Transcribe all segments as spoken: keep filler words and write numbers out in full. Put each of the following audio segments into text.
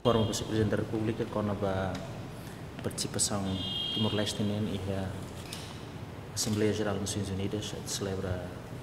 Forma para ser Presidente da República com a participação de Timor-Leste e a Assembleia Geral das Nações Unidas celebra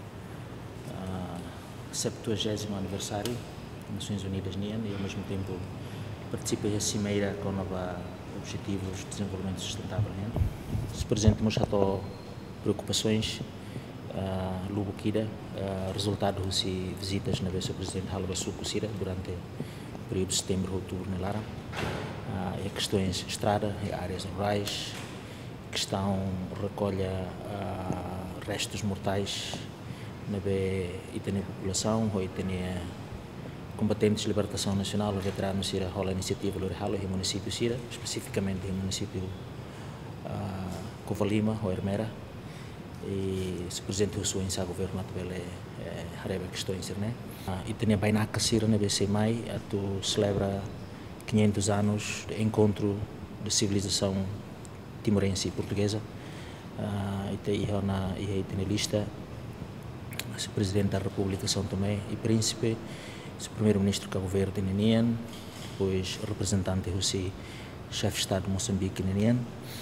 o septuagésimo aniversário das Nações Unidas e ao mesmo tempo participa da cimeira com objetivos de desenvolvimento sustentável. O Presidente mostrou preocupações Uh, Lubo Kida, uh, resultado de visitas na vez do Presidente Halbasu Kusira durante o período de setembro e outubro na Lara, uh, e questões de estrada e áreas rurais, questão recolha uh, restos mortais na B e tem população ou tem combatentes de libertação nacional ou veteranos Sira rola iniciativa Lorehalo e município Sira, especificamente no município uh, Covalima ou Hermera. E o Presidente Rousseau em seu governo atual é hareba questões, né? E tem a Bainaca Sira na B C Mai, atu celebra quinhentos anos de encontro de civilização timorense e portuguesa. E tem na e tem lista o Presidente da República São Tomé e Príncipe, o Primeiro-Ministro Cabo Verde Ninian, depois o representante Rousseau, chefe de Estado de Moçambique Ninian,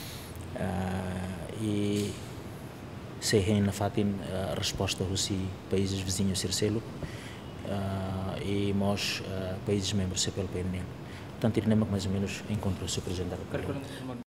e se na fatin a resposta dos países vizinhos Circelo uh, e nós uh, países membros C P L P. Portanto, iremos mais ou menos encontrar o seu Presidente da República.